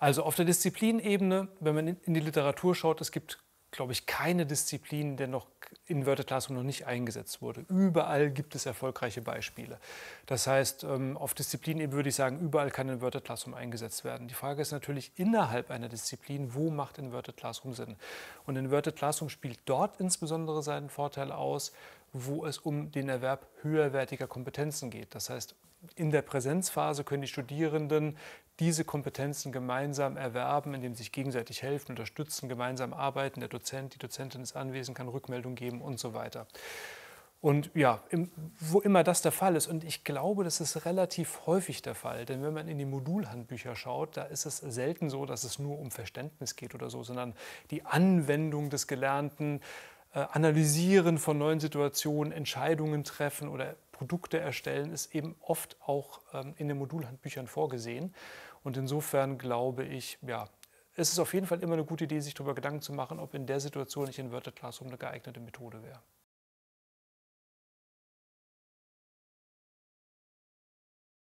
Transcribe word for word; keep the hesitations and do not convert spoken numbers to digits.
Also auf der Disziplinebene, wenn man in in die Literatur schaut, es gibt, glaube ich, keine Disziplin, der noch Inverted Classroom noch nicht eingesetzt wurde. Überall gibt es erfolgreiche Beispiele. Das heißt, ähm, auf Disziplinebene würde ich sagen, überall kann Inverted Classroom eingesetzt werden. Die Frage ist natürlich innerhalb einer Disziplin, wo macht Inverted Classroom Sinn? Und Inverted Classroom spielt dort insbesondere seinen Vorteil aus, wo es um den Erwerb höherwertiger Kompetenzen geht. Das heißt, in der Präsenzphase können die Studierenden diese Kompetenzen gemeinsam erwerben, indem sie sich gegenseitig helfen, unterstützen, gemeinsam arbeiten. Der Dozent, die Dozentin ist anwesend, kann Rückmeldung geben und so weiter. Und ja, im, wo immer das der Fall ist, und ich glaube, das ist relativ häufig der Fall, denn wenn man in die Modulhandbücher schaut, da ist es selten so, dass es nur um Verständnis geht oder so, sondern die Anwendung des Gelernten, äh, Analysieren von neuen Situationen, Entscheidungen treffen oder Produkte erstellen, ist eben oft auch ähm, in den Modulhandbüchern vorgesehen. Und insofern glaube ich, ja, es ist auf jeden Fall immer eine gute Idee, sich darüber Gedanken zu machen, ob in der Situation nicht Inverted Classroom eine geeignete Methode wäre.